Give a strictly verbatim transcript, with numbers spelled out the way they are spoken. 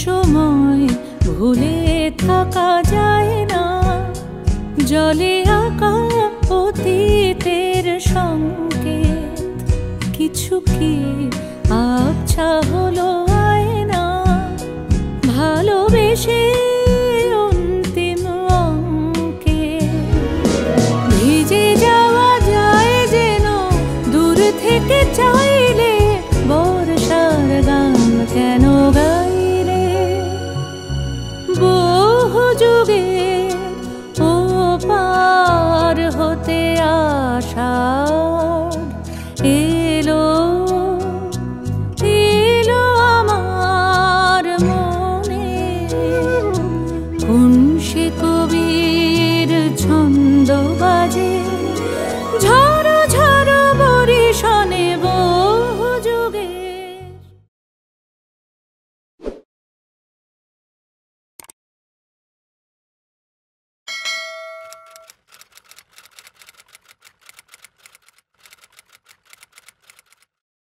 সময় ভুলে থাকা যায় না, জলে আঁকা অতীতের সংকেত কিছু কি আবছা হলো।